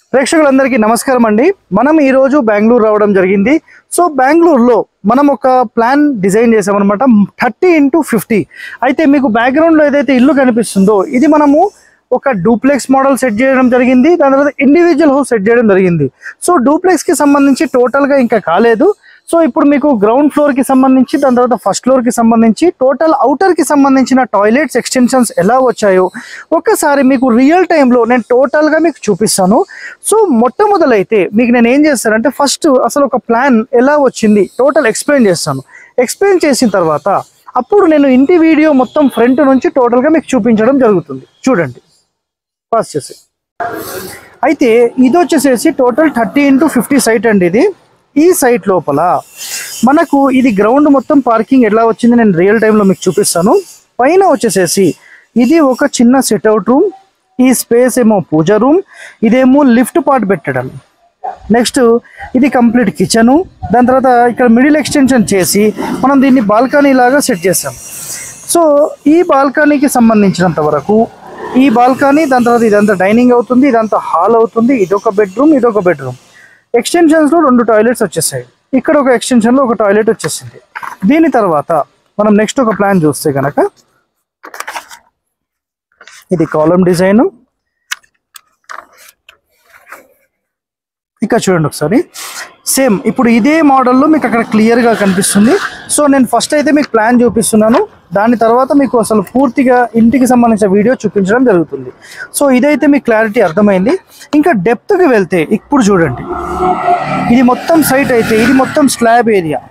ప్రేక్షకులందరికీ నమస్కారం అండి. మనం ఈ రోజు బెంగళూరు రావడం జరిగింది. సో బెంగళూరులో మనం ఒక ప్లాన్ డిజైన్ చేసామన్నమాట 30x50. అయితే మీకు బ్యాక్గ్రౌండ్ లో ఏదైతే ఇల్లు కనిపిస్తుందో ఇది మనము ఒక డూప్లెక్స్ మోడల్ సెట్ చేయడం జరిగింది. దాని తర్వాత ఇండివిజువల్ హౌస్ సెట్ చేయడం జరిగింది. సో డూప్లెక్స్ కి సంబంధించి టోటల్ గా ఇంకా కాలేదు. సో ఇప్పుడు మీకు గ్రౌండ్ ఫ్లోర్ కి సంబంధించి దాని తర్వాత ఫస్ట్ ఫ్లోర్ కి సంబంధించి టోటల్ అవుటర్ కి సంబంధించిన టాయిలెట్స్ ఎక్స్టెన్షన్స్ ఎలా వచ్చాయో ఒక్కసారి మీకు రియల్ టైంలో నేను టోటల్ గా మీకు చూపిస్తాను. సో మొట్టమొదలైతే మీకు నేను ఏం చేస్తానంటే ఫస్ట్ అసలు ఒక ప్లాన్ ఎలా వచ్చింది టోటల్ ఎక్స్ప్లెయిన్ చేస్తాను. ఎక్స్ప్లెయిన్ చేసిన తర్వాత అప్పుడు నేను ఇంటి వీడియో మొత్తం ఫ్రంట్ నుంచి టోటల్ గా మీకు చూపించడం జరుగుతుంది. చూడండి పాస్ చేసి. అయితే ఇది వచ్చేసేసి టోటల్ 30x50 సైట్ అండి. ఇది ఈ సైట్ లోపల మనకు ఇది గ్రౌండ్ మొత్తం పార్కింగ్ ఎలా వచ్చింది నేను రియల్ టైంలో మీకు చూపిస్తాను. పైన వచ్చేసేసి ఇది ఒక చిన్న సిట్అవుట్ రూమ్, ఈ స్పేస్ ఏమో పూజ రూమ్, ఇదేమో లిఫ్ట్ పార్ట్ పెట్టడం. నెక్స్ట్ ఇది కంప్లీట్ కిచెను. దాని తర్వాత ఇక్కడ మిడిల్ ఎక్స్టెన్షన్ చేసి మనం దీన్ని బాల్కనీ లాగా సెట్ చేసాం. సో ఈ బాల్కనీకి సంబంధించినంత వరకు ఈ బాల్కనీ దాని తర్వాత ఇదంతా డైనింగ్ అవుతుంది, ఇదంతా హాల్ అవుతుంది. ఇదొక బెడ్రూమ్, ఇదొక బెడ్రూమ్. ఎక్స్టెన్షన్స్లో 2 టాయిలెట్స్ వచ్చేసాయి. ఇక్కడ ఒక ఎక్స్టెన్షన్లో ఒక టాయిలెట్ వచ్చేసింది. దీని తర్వాత మనం నెక్స్ట్ ఒక ప్లాన్ చూస్తే కనుక ఇది కాలమ్ డిజైను. ఇక్కడ చూడండి ఒకసారి సేమ్ ఇప్పుడు ఇదే మోడల్లో మీకు అక్కడ క్లియర్గా కనిపిస్తుంది. సో నేను ఫస్ట్ అయితే మీకు ప్లాన్ చూపిస్తున్నాను, దాని తర్వాత మీకు అసలు పూర్తిగా ఇంటికి సంబంధించిన వీడియో చూపించడం జరుగుతుంది. సో ఇదైతే మీకు క్లారిటీ అర్థమైంది. ఇంకా డెప్త్కి వెళ్తే ఇప్పుడు చూడండి ఇది మొత్తం సైట్ అయితే ఇది మొత్తం స్లాబ్ ఏరియా,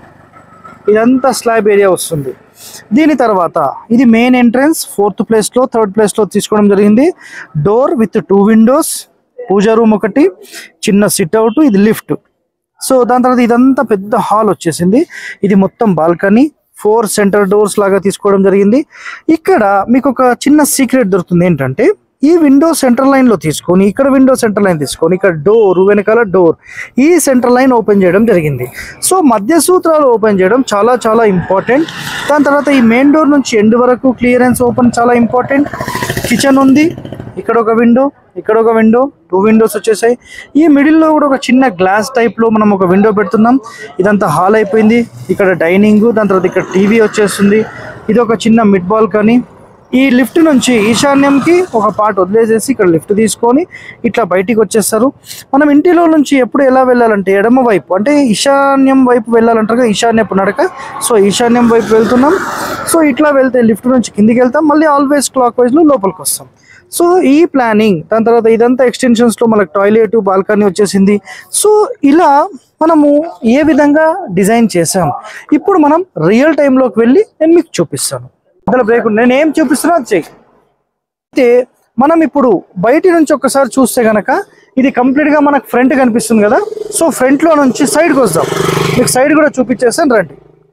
ఇదంతా స్లాబ్ ఏరియా వస్తుంది. దీని తర్వాత ఇది మెయిన్ ఎంట్రన్స్ 4th ప్లేస్లో 3rd ప్లేస్లో తీసుకోవడం జరిగింది. Door with 2 windows, puja room ఒకటి, చిన్న సిట్అవుట్, ఇది లిఫ్ట్. సో దాని తర్వాత ఇదంతా పెద్ద హాల్ వచ్చేసింది. ఇది మొత్తం బాల్కనీ, 4 సెంటర్ డోర్స్ లాగా తీసుకోవడం జరిగింది. ఇక్కడ మీకు ఒక చిన్న సీక్రెట్ దొరుకుతుంది. ఏంటంటే ఈ విండో సెంటర్ లైన్లో తీసుకొని ఇక్కడ విండో సెంటర్ లైన్ తీసుకొని ఇక్కడ డోర్ వెనకాల డోర్ ఈ సెంటర్ లైన్ ఓపెన్ చేయడం జరిగింది. సో మధ్య సూత్రాలు ఓపెన్ చేయడం చాలా చాలా ఇంపార్టెంట్. దాని తర్వాత ఈ మెయిన్ డోర్ నుంచి ఎండ్ వరకు క్లియరెన్స్ ఓపెన్ చాలా ఇంపార్టెంట్. కిచెన్ ఉంది, ఇక్కడ ఒక విండో, ఇక్కడ ఒక విండో, 2 విండోస్ వచ్చేసాయి. ఈ మిడిల్లో కూడా ఒక చిన్న గ్లాస్ టైప్లో మనం ఒక విండో పెడుతున్నాం. ఇదంతా హాల్ అయిపోయింది. ఇక్కడ డైనింగ్, దాని తర్వాత ఇక్కడ టీవీ వచ్చేస్తుంది. ఇది ఒక చిన్న మిడ్ బాల్కనీ. ఈ లిఫ్ట్ నుంచి ఈశాన్యంకి ఒక పార్ట్ వదిలేసేసి ఇక్కడ లిఫ్ట్ తీసుకొని ఇట్లా బయటికి వచ్చేస్తారు. మనం ఇంటిలో నుంచి ఎప్పుడు ఎలా వెళ్ళాలంటే ఎడమ వైపు అంటే ఈశాన్యం వైపు వెళ్ళాలంటారు కదా, ఈశాన్యపు నడక. సో ఈశాన్యం వైపు వెళ్తున్నాం. సో ఇట్లా వెళ్తే లిఫ్ట్ నుంచి కిందికి వెళ్తాం, మళ్ళీ ఆల్వేస్ క్లాక్ వైజ్లో లోపలికి వస్తాం. సో ఈ ప్లానింగ్ దాని తర్వాత ఇదంతా ఎక్స్టెన్షన్స్లో మనకు టాయిలెట్ బాల్కనీ వచ్చేసింది. సో ఇలా మనము ఏ విధంగా డిజైన్ చేసాం ఇప్పుడు మనం రియల్ టైంలోకి వెళ్ళి నేను మీకు చూపిస్తాను. అందులో బ్రేక్ నేను ఏం చూపిస్తున్నా అది చెయ్యి. అయితే మనం ఇప్పుడు బయటి నుంచి ఒక్కసారి చూస్తే కనుక ఇది కంప్లీట్గా మనకు ఫ్రంట్ కనిపిస్తుంది కదా. సో ఫ్రంట్లో నుంచి సైడ్కి వద్దాం, మీకు సైడ్ కూడా చూపించేస్తాను రండి.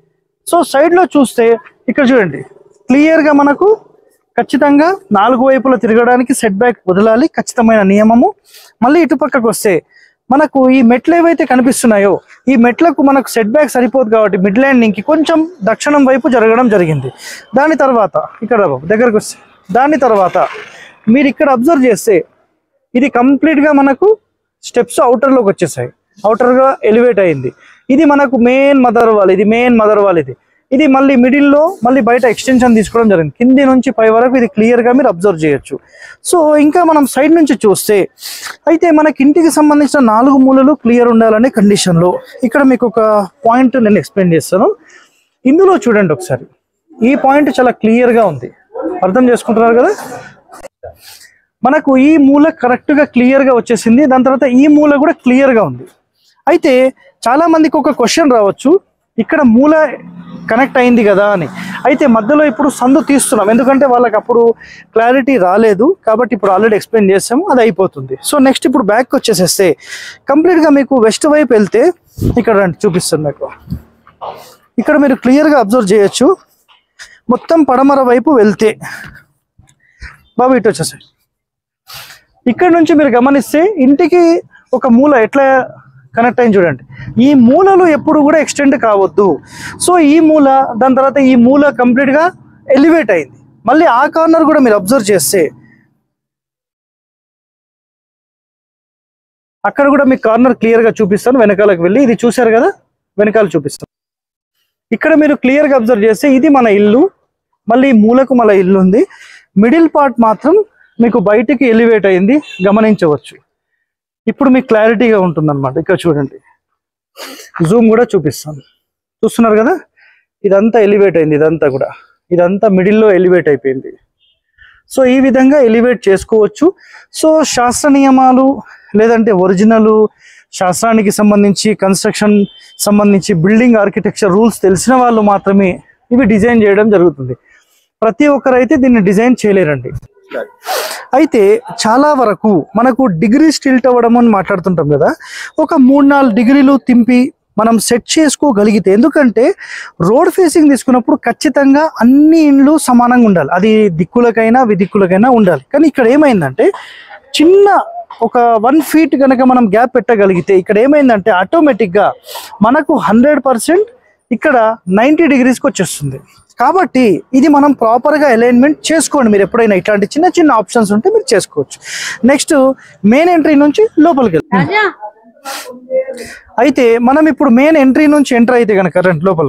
సో సైడ్లో చూస్తే ఇక్కడ చూడండి క్లియర్గా మనకు ఖచ్చితంగా 4 వైపులా తిరగడానికి సెట్ బ్యాక్ వదలాలి, ఖచ్చితమైన నియమము. మళ్ళీ ఇటుపక్కకు వస్తే మనకు ఈ మెట్లు ఏవైతే కనిపిస్తున్నాయో ఈ మెట్లకు మనకు సెట్ బ్యాక్ సరిపోదు కాబట్టి మిడ్ ల్యాండింగ్కి కొంచెం దక్షిణం వైపు జరగడం జరిగింది. దాని తర్వాత ఇక్కడ దగ్గరకు వస్తే దాని తర్వాత మీరు ఇక్కడ అబ్జర్వ్ చేస్తే ఇది కంప్లీట్గా మనకు స్టెప్స్ అవుటర్లోకి వచ్చేసాయి, అవుటర్గా ఎలివేట్ అయింది. ఇది మనకు మెయిన్ మదర్ వాల్, ఇది మెయిన్ మదర్ వాల్. ఇది మళ్ళీ మిడిల్లో మళ్ళీ బయట ఎక్స్టెన్షన్ తీసుకోవడం జరిగింది. కింది నుంచి పై వరకు ఇది క్లియర్గా మీరు అబ్జర్వ్ చేయొచ్చు. సో ఇంకా మనం సైడ్ నుంచి చూస్తే అయితే మనకి ఇంటికి సంబంధించిన 4 మూలలు క్లియర్ ఉండాలనే కండిషన్లో ఇక్కడ మీకు ఒక పాయింట్ నేను ఎక్స్ప్లెయిన్ చేస్తాను. ఇందులో చూడండి ఒకసారి ఈ పాయింట్ చాలా క్లియర్గా ఉంది, అర్థం చేసుకుంటున్నారు కదా. మనకు ఈ మూల కరెక్ట్గా క్లియర్గా వచ్చేసింది. దాని తర్వాత ఈ మూల కూడా క్లియర్గా ఉంది. అయితే చాలా మందికి ఒక క్వశ్చన్ రావచ్చు, ఇక్కడ మూల కనెక్ట్ అయింది కదా అని. అయితే మధ్యలో ఇప్పుడు సందు తీస్తున్నాం, ఎందుకంటే వాళ్ళకి అప్పుడు క్లారిటీ రాలేదు కాబట్టి ఇప్పుడు ఆల్రెడీ ఎక్స్ప్లెయిన్ చేసాము, అది అయిపోతుంది. సో నెక్స్ట్ ఇప్పుడు బ్యాక్ వచ్చేసేస్తే కంప్లీట్గా మీకు వెస్ట్ వైపు వెళ్తే ఇక్కడ రండి చూపిస్తాను మీకు. ఇక్కడ మీరు క్లియర్గా అబ్జర్వ్ చేయొచ్చు. మొత్తం పడమర వైపు వెళ్తే బాబు ఇటు వచ్చేసాయి. ఇక్కడ నుంచి మీరు గమనిస్తే ఇంటికి ఒక మూల ఎట్లా కనెక్ట్ అయింది చూడండి. ఈ మూలలు ఎప్పుడు కూడా ఎక్స్టెండ్ కావద్దు. సో ఈ మూల దాని తర్వాత ఈ మూల కంప్లీట్గా ఎలివేట్ అయింది. మళ్ళీ ఆ కార్నర్ కూడా మీరు అబ్జర్వ్ చేస్తే అక్కడ కూడా మీకు కార్నర్ క్లియర్గా చూపిస్తాను. వెనకాలకు వెళ్ళి ఇది చూశారు కదా, వెనకాల చూపిస్తాను. ఇక్కడ మీరు క్లియర్గా అబ్జర్వ్ చేస్తే ఇది మన ఇల్లు, మళ్ళీ మూలకు మన ఇల్లు ఉంది. మిడిల్ పార్ట్ మాత్రం మీకు బయటికి ఎలివేట్ అయింది, గమనించవచ్చు. ఇప్పుడు మీకు క్లారిటీగా ఉంటుందన్నమాట. ఇక్కడ చూడండి, జూమ్ కూడా చూపిస్తాను. చూస్తున్నారు కదా, ఇదంతా ఎలివేట్ అయింది, ఇదంతా మిడిల్లో ఎలివేట్ అయిపోయింది. సో ఈ విధంగా ఎలివేట్ చేసుకోవచ్చు. సో శాస్త్ర నియమాలు లేదంటే ఒరిజినల్ శాస్త్రానికి సంబంధించి, కన్స్ట్రక్షన్ సంబంధించి, బిల్డింగ్ ఆర్కిటెక్చర్ రూల్స్ తెలిసిన వాళ్ళు మాత్రమే ఇవి డిజైన్ చేయడం జరుగుతుంది. ప్రతి ఒక్కరైతే దీన్ని డిజైన్ చేయలేరండి. అయితే చాలా వరకు మనకు డిగ్రీ స్టిల్ట్ అవ్వడం అని మాట్లాడుతుంటాం కదా, ఒక 3-4 డిగ్రీలు తింపి మనం సెట్ చేసుకోగలిగితే, ఎందుకంటే రోడ్ ఫేసింగ్ తీసుకున్నప్పుడు ఖచ్చితంగా అన్ని ఇండ్లు సమానంగా ఉండాలి, అది దిక్కులకైనా విదిక్కులకైనా ఉండాలి. కానీ ఇక్కడ ఏమైందంటే చిన్న ఒక 1 ఫీట్ కనుక మనం గ్యాప్ పెట్టగలిగితే ఇక్కడ ఏమైందంటే ఆటోమేటిక్గా మనకు 100% ఇక్కడ 90 డిగ్రీస్కి వచ్చేస్తుంది. కాబట్టి ఇది మనం ప్రాపర్గా అలైన్మెంట్ చేసుకోండి. మీరు ఎప్పుడైనా ఇట్లాంటి చిన్న చిన్న ఆప్షన్స్ ఉంటే మీరు చేసుకోవచ్చు. నెక్స్ట్ మెయిన్ ఎంట్రీ నుంచి లోపలికి వెళ్తాం. అయితే మనం ఇప్పుడు మెయిన్ ఎంట్రీ నుంచి ఎంటర్ అయితే కనుక రండి లోపల.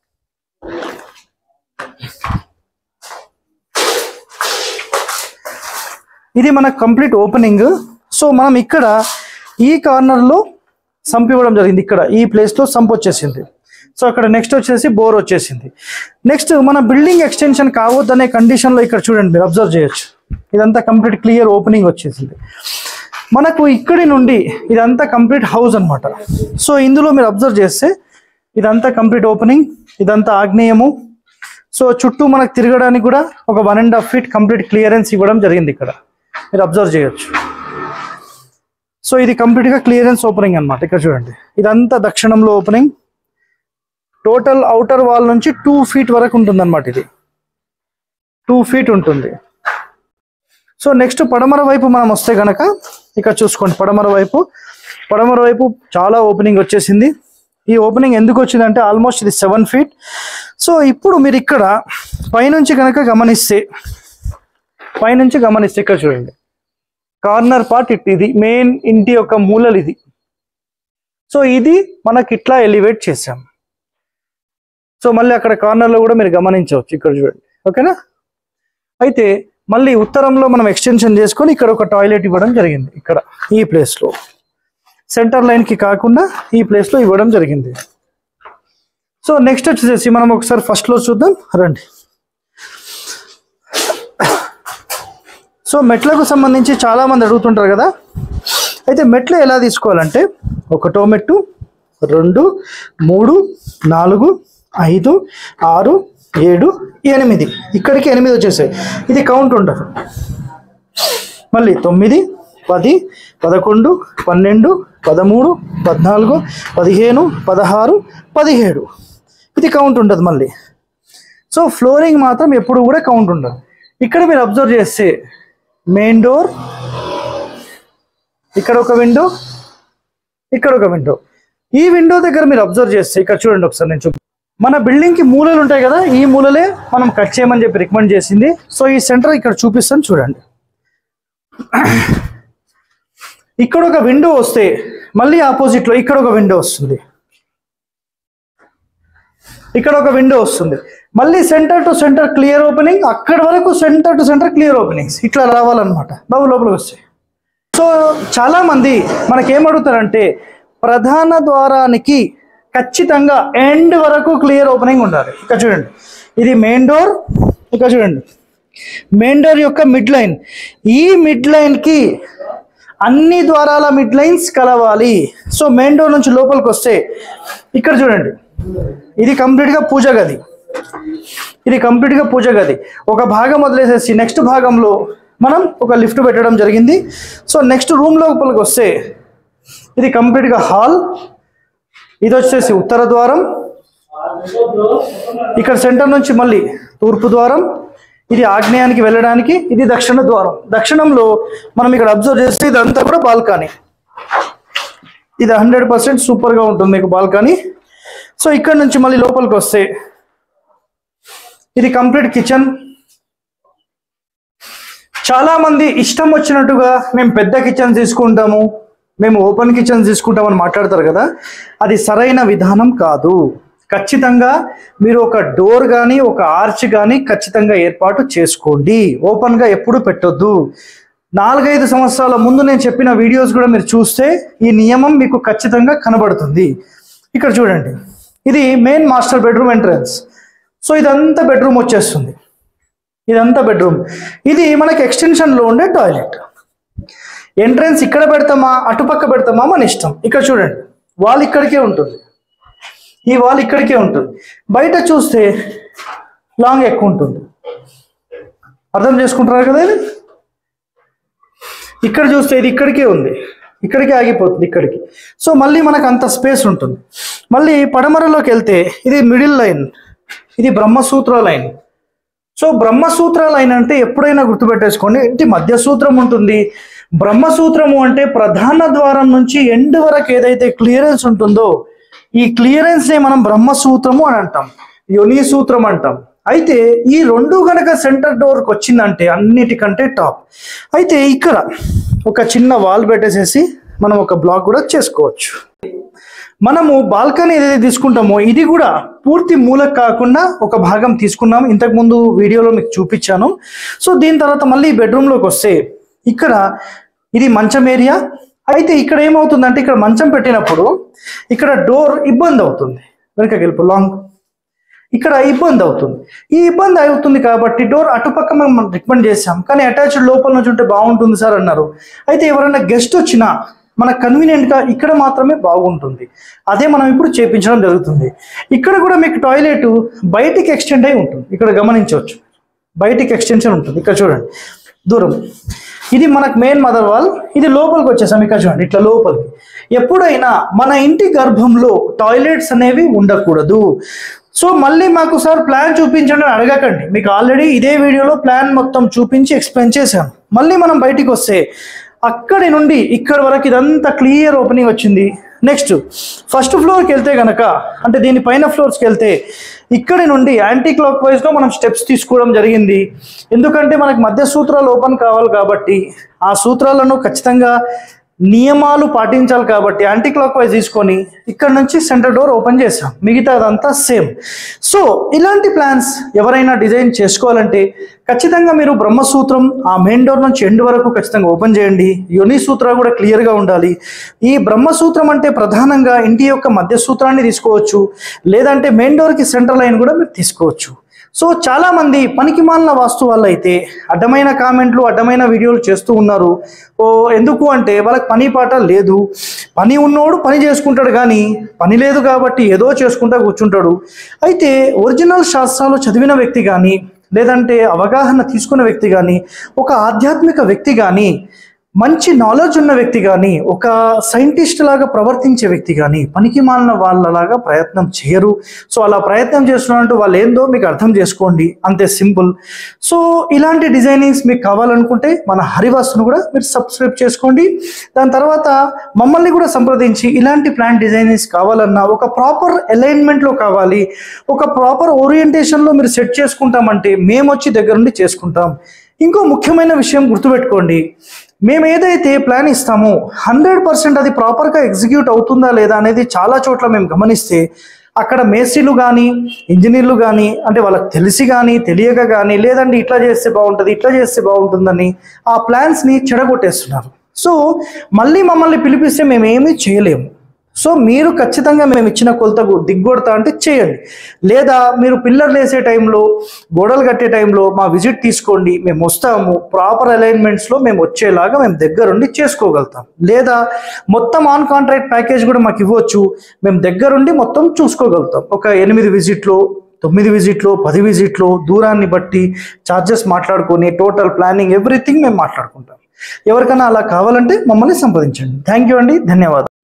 ఇది మనకు కంప్లీట్ ఓపెనింగ్. సో మనం ఇక్కడ ఈ కార్నర్లో సంప్ ఇవ్వడం జరిగింది, ఇక్కడ ఈ ప్లేస్లో సంప్ వచ్చేసింది. సో అక్కడ నెక్స్ట్ వచ్చేసి బోర్ వచ్చేసింది. నెక్స్ట్ మన బిల్డింగ్ ఎక్స్టెన్షన్ కావద్దనే కండిషన్లో ఇక్కడ చూడండి, మీరు అబ్జర్వ్ చేయొచ్చు, ఇదంతా కంప్లీట్ క్లియర్ ఓపెనింగ్ వచ్చేసింది. మనకు ఇక్కడి నుండి ఇదంతా కంప్లీట్ హౌస్ అనమాట. సో ఇందులో మీరు అబ్జర్వ్ చేస్తే ఇదంతా కంప్లీట్ ఓపెనింగ్, ఇదంతా ఆగ్నేయము. సో చుట్టూ మనకు తిరగడానికి కూడా ఒక 1.5 ఫీట్ కంప్లీట్ క్లియరెన్స్ ఇవ్వడం జరిగింది, ఇక్కడ మీరు అబ్జర్వ్ చేయొచ్చు. సో ఇది కంప్లీట్గా క్లియరెన్స్ ఓపెనింగ్ అనమాట. ఇక్కడ చూడండి, ఇదంతా దక్షిణంలో ఓపెనింగ్. టోటల్ అవుటర్ వాల్ నుంచి 2 ఫీట్ వరకు ఉంటుంది అనమాట. ఇది 2 ఫీట్ ఉంటుంది. సో నెక్స్ట్ పడమర వైపు మనం వస్తే కనుక ఇక్కడ చూసుకోండి, పడమర వైపు చాలా ఓపెనింగ్ వచ్చేసింది. ఈ ఓపెనింగ్ ఎందుకు వచ్చిందంటే ఆల్మోస్ట్ ఇది 7 ఫీట్. సో ఇప్పుడు మీరు ఇక్కడ పైనుంచి కనుక గమనిస్తే ఇక్కడ చూడండి, కార్నర్ పార్ట్ ఇది మెయిన్ ఇంటి యొక్క మూలలు ఇది. సో ఇది మనకి ఇట్లా ఎలివేట్ చేసాం. సో మళ్ళీ అక్కడ కార్నర్లో కూడా మీరు గమనించవచ్చు, ఇక్కడ చూడండి, ఓకేనా. అయితే మళ్ళీ ఉత్తరంలో మనం ఎక్స్టెన్షన్ చేసుకొని ఇక్కడ ఒక టాయిలెట్ ఇవ్వడం జరిగింది, ఇక్కడ ఈ ప్లేస్లో సెంటర్ లైన్కి కాకుండా ఈ ప్లేస్లో ఇవ్వడం జరిగింది. సో నెక్స్ట్ వచ్చేసి మనం ఒకసారి ఫస్ట్ ఫ్లోర్ చూద్దాం రండి. సో మెట్లకు సంబంధించి చాలామంది అడుగుతుంటారు కదా. అయితే మెట్లు ఎలా తీసుకోవాలంటే 1వ మెట్టు, 2, 3, 4, 5, 6, 7, 8, ఇక్కడికి 8 వచ్చేసాయి. ఇది కౌంట్ ఉండదు. మళ్ళీ 9, 10, 11, 12, 13, 14, 15, 16, 17 ఇది కౌంట్ ఉండదు మళ్ళీ. సో ఫ్లోరింగ్ మాత్రం ఎప్పుడు కూడా కౌంట్ ఉండదు. ఇక్కడ మీరు అబ్జర్వ్ చేస్తే మెయిన్ డోర్, ఇక్కడ ఒక విండో, ఇక్కడ ఒక విండో. ఈ విండో దగ్గర మీరు అబ్జర్వ్ చేస్తే ఇక్కడ చూడండి ఒకసారి, నేను మన బిల్డింగ్కి మూలలు ఉంటాయి కదా, ఈ మూలలే మనం కట్ చేయమని చెప్పి రికమెండ్ చేసింది. సో ఈ సెంటర్ ఇక్కడ చూపిస్తాను చూడండి. ఇక్కడ ఒక విండో వస్తే మళ్ళీ ఆపోజిట్లో ఇక్కడ ఒక విండో వస్తుంది, ఇక్కడ ఒక విండో వస్తుంది. మళ్ళీ centre to centre clear opening, అక్కడ వరకు centre to centre clear openings ఇట్లా రావాలన్నమాట బాబు లోపలికి వస్తాయి. సో చాలామంది మనకేమడుగుతారంటే ప్రధాన ద్వారానికి ఖచ్చితంగా ఎండ్ వరకు క్లియర్ ఓపెనింగ్ ఉండాలి. ఇక్కడ చూడండి, ఇది మెయిన్ డోర్, ఇక్కడ చూడండి మెయిన్ డోర్ యొక్క మిడ్ లైన్, ఈ మిడ్ లైన్కి అన్ని ద్వారాల మిడ్ లైన్స్ కలవాలి. సో మెయిన్ డోర్ నుంచి లోపలికి వస్తే ఇక్కడ చూడండి, ఇది కంప్లీట్గా పూజ గది, ఇది కంప్లీట్గా పూజ గది. ఒక భాగం వదిలేసేసి నెక్స్ట్ భాగంలో మనం ఒక లిఫ్ట్ పెట్టడం జరిగింది. సో నెక్స్ట్ రూమ్ లోపలికి వస్తే ఇది కంప్లీట్గా హాల్, ఇది వచ్చేసి ఉత్తర ద్వారం, ఇక్కడ సెంటర్ నుంచి మళ్ళీ తూర్పు ద్వారం, ఇది ఆగ్నేయానికి వెళ్ళడానికి, ఇది దక్షిణ ద్వారం. దక్షిణంలో మనం ఇక్కడ అబ్జర్వ్ చేస్తే ఇదంతా కూడా బాల్కనీ, ఇది 100% సూపర్గా ఉంటుంది మీకు బాల్కనీ. సో ఇక్కడ నుంచి మళ్ళీ లోపలికి వస్తే ఇది కంప్లీట్ కిచెన్. చాలా మంది ఇష్టం వచ్చినట్టుగా మేము పెద్ద కిచెన్ తీసుకుంటాము, మేము ఓపెన్ కిచెన్ తీసుకుంటామని మాట్లాడతారు కదా, అది సరైన విధానం కాదు. ఖచ్చితంగా మీరు ఒక డోర్ కానీ ఒక ఆర్చ్ కానీ ఖచ్చితంగా ఏర్పాటు చేసుకోండి. ఓపెన్గా ఎప్పుడు పెట్టొద్దు. 4-5 సంవత్సరాల ముందు నేను చెప్పిన వీడియోస్ కూడా మీరు చూస్తే ఈ నియమం మీకు ఖచ్చితంగా కనబడుతుంది. ఇక్కడ చూడండి, ఇది main master bedroom entrance. So ఇదంతా బెడ్రూమ్ వచ్చేస్తుంది, ఇదంతా బెడ్రూమ్. ఇది మనకి ఎక్స్టెన్షన్లో ఉండే టాయిలెట్. ఎంట్రన్స్ ఇక్కడ పెడతామా అటుపక్క పెడతామా మన ఇష్టం. ఇక్కడ చూడండి, వాల్ ఇక్కడికే ఉంటుంది, ఈ వాల్ ఇక్కడికే ఉంటుంది. బయట చూస్తే లాంగ్ ఎక్కువ ఉంటుంది, అర్థం చేసుకుంటున్నారు కదా. ఇది ఇక్కడ చూస్తే ఇది ఇక్కడికే ఉంది, ఇక్కడికే ఆగిపోతుంది ఇక్కడికి. సో మళ్ళీ మనకు అంత స్పేస్ ఉంటుంది. మళ్ళీ పడమరలోకి వెళ్తే ఇది మిడిల్ లైన్, ఇది Brahmasutra line. So Brahmasutra line అంటే ఎప్పుడైనా గుర్తుపెట్టేసుకోండి, ఇది మధ్య సూత్రం ఉంటుంది. బ్రహ్మసూత్రము అంటే ప్రధాన ద్వారం నుంచి ఎండ్ వరకు ఏదైతే క్లియరెన్స్ ఉంటుందో ఈ క్లియరెన్స్ నే మనం బ్రహ్మసూత్రము అని అంటాం, యోని సూత్రం అంటాం. అయితే ఈ రెండు గనక సెంటర్ డోర్కి వచ్చిందంటే అన్నిటికంటే టాప్. అయితే ఇక్కడ ఒక చిన్న వాల్ పెట్టేసేసి మనం ఒక బ్లాక్ కూడా చేసుకోవచ్చు. మనము బాల్కనీ ఏదైతే తీసుకుంటామో ఇది కూడా పూర్తి మూలకు కాకుండా ఒక భాగం తీసుకున్నాం, ఇంతకుముందు వీడియోలో మీకు చూపించాను. సో దీని తర్వాత మళ్ళీ బెడ్రూమ్లోకి వస్తే ఇక్కడ ఇది మంచం ఏరియా. అయితే ఇక్కడ ఏమవుతుందంటే ఇక్కడ మంచం పెట్టినప్పుడు ఇక్కడ డోర్ ఇబ్బంది అవుతుంది, వెనకకి వెళ్ళిపో లాంగ్, ఇక్కడ ఇబ్బంది అవుతుంది. ఈ ఇబ్బంది అవుతుంది కాబట్టి డోర్ అటుపక్క మనం రికమెండ్ చేసాం, కానీ అటాచ్డ్ లోపల నుంచి ఉంటే బాగుంటుంది సార్ అన్నారు. అయితే ఎవరైనా గెస్ట్ వచ్చినా మనకు కన్వీనియంట్గా ఇక్కడ మాత్రమే బాగుంటుంది, అదే మనం ఇప్పుడు చేపించడం జరుగుతుంది. ఇక్కడ కూడా మీకు టాయిలెట్ బయటికి ఎక్స్టెండ్ అయి ఉంటుంది, ఇక్కడ గమనించవచ్చు, బయటికి ఎక్స్టెన్షన్ ఉంటుంది. ఇక్కడ చూడండి దూరం, ఇది మనకు మెయిన్ మదర్ వాల్, ఇది లోపలికి వచ్చేసాం. ఇక్కడ చూడండి ఇట్లా లోపలికి. ఎప్పుడైనా మన ఇంటి గర్భంలో టాయిలెట్స్ అనేవి ఉండకూడదు. సో మళ్ళీ మాకు సార్ ప్లాన్ చూపించండి అని అడగకండి, మీకు ఆల్రెడీ ఇదే వీడియోలో ప్లాన్ మొత్తం చూపించి ఎక్స్ప్లెయిన్ చేశాను. మళ్ళీ మనం బయటికి వస్తే అక్కడి నుండి ఇక్కడ వరకు ఇదంతా క్లియర్ ఓపెనింగ్ వచ్చింది. నెక్స్ట్ ఫస్ట్ ఫ్లోర్కి వెళ్తే కనుక, అంటే దీనిపైన ఫ్లోర్స్కి వెళ్తే ఇక్కడి నుండి యాంటీ క్లాక్ వైజ్లో మనం స్టెప్స్ తీసుకోవడం జరిగింది. ఎందుకంటే మనకు మధ్య సూత్రాలు ఓపెన్ కావాలి కాబట్టి ఆ సూత్రాలను ఖచ్చితంగా నియమాలు పాటించాలి కాబట్టి యాంటీ క్లాక్ వైజ్ తీసుకొని ఇక్కడ నుంచి సెంటర్ డోర్ ఓపెన్ చేసాం, మిగతా అదంతా సేమ్. సో ఇలాంటి ప్లాన్స్ ఎవరైనా డిజైన్ చేసుకోవాలంటే ఖచ్చితంగా మీరు బ్రహ్మసూత్రం ఆ మెయిన్ డోర్ నుంచి ఎండ్ వరకు ఖచ్చితంగా ఓపెన్ చేయండి. యోని సూత్ర కూడా క్లియర్గా ఉండాలి. ఈ బ్రహ్మసూత్రం అంటే ప్రధానంగా ఇంటి యొక్క మధ్య సూత్రాన్ని తీసుకోవచ్చు, లేదంటే మెయిన్ డోర్కి సెంటర్ లైన్ కూడా మీరు తీసుకోవచ్చు. సో చాలామంది పనికి మాలిన వాస్తు వాళ్ళు అయితే అడ్డమైన కామెంట్లు అడ్డమైన వీడియోలు చేస్తూ ఉన్నారు. ఎందుకు అంటే వాళ్ళకి పని పాట లేదు, పని ఉన్నోడు పని చేసుకుంటాడు, కానీ పని లేదు కాబట్టి ఏదో చేసుకుంటా కూర్చుంటాడు. అయితే ఒరిజినల్ శాస్త్రాలు చదివిన వ్యక్తి కానీ లేదంటే అవగాహన తీసుకున్న వ్యక్తి కానీ ఒక ఆధ్యాత్మిక వ్యక్తి కానీ మంచి నాలెడ్జ్ ఉన్న వ్యక్తి కానీ ఒక సైంటిస్ట్ లాగా ప్రవర్తించే వ్యక్తి కానీ పనికి మాలిన వాళ్ళలాగా ప్రయత్నం చేయరు. సో అలా ప్రయత్నం చేస్తున్నట్టు వాళ్ళు ఏందో మీకు అర్థం చేసుకోండి, అంతే సింపుల్. సో ఇలాంటి డిజైనింగ్స్ మీకు కావాలనుకుంటే మన హరివాస్తును కూడా మీరు సబ్స్క్రైబ్ చేసుకోండి. దాని తర్వాత మమ్మల్ని కూడా సంప్రదించి ఇలాంటి ప్లాన్ డిజైనింగ్స్ కావాలన్నా ఒక ప్రాపర్ అలైన్మెంట్లో కావాలి, ఒక ప్రాపర్ ఓరియంటేషన్లో మీరు సెట్ చేసుకుంటామంటే మేము వచ్చి దగ్గర నుండి చేసుకుంటాం. ఇంకో ముఖ్యమైన విషయం గుర్తుపెట్టుకోండి, మేము ఏదైతే ప్లాన్ ఇస్తామో 100% అది ప్రాపర్గా ఎగ్జిక్యూట్ అవుతుందా లేదా అనేది చాలా చోట్ల మేము గమనిస్తే అక్కడ మేస్త్రీలు కానీ ఇంజనీర్లు కానీ అంటే వాళ్ళకి తెలిసి కానీ తెలియక కానీ లేదంటే ఇట్లా చేస్తే బాగుంటుంది ఇట్లా చేస్తే బాగుంటుందని ఆ ప్లాన్స్ని చెడగొట్టేస్తున్నారు. సో మళ్ళీ మమ్మల్ని పిలిపిస్తే మేము ఏమీ చేయలేము. సో మీరు ఖచ్చితంగా మేము ఇచ్చిన కొలతకు దిగ్గొడతా అంటే చేయండి, లేదా మీరు పిల్లర్లు వేసే టైంలో గోడలు కట్టే టైంలో మా విజిట్ తీసుకోండి, మేము వస్తాము. ప్రాపర్ అలైన్మెంట్స్లో మేము వచ్చేలాగా మేము దగ్గరుండి చేసుకోగలుగుతాం, లేదా మొత్తం ఆన్ కాంట్రాక్ట్ ప్యాకేజ్ కూడా మాకు ఇవ్వచ్చు, మేము దగ్గరుండి మొత్తం చూసుకోగలుగుతాం. ఒక 8 విజిట్లో 9 విజిట్లో 10 విజిట్లో దూరాన్ని బట్టి ఛార్జెస్ మాట్లాడుకొని టోటల్ ప్లానింగ్ ఎవ్రీథింగ్ మేము మాట్లాడుకుంటాం. ఎవరికైనా అలా కావాలంటే మమ్మల్ని సంప్రదించండి. థ్యాంక్ యూ అండి, ధన్యవాదాలు.